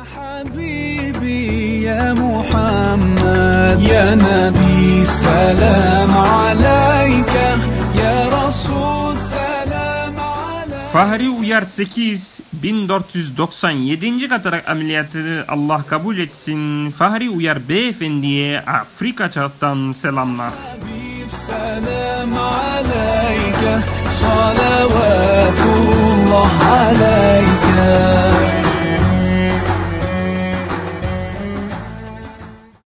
Habibi ya Muhammed ya Nabi selam aleyke ya Resul selam aleyke. Fahri Uyar 8 1497. Katarakt ameliyatı Allah kabul etsin. Fahri Uyar beyefendiye Afrika çağından selamlar. Selam aleyke.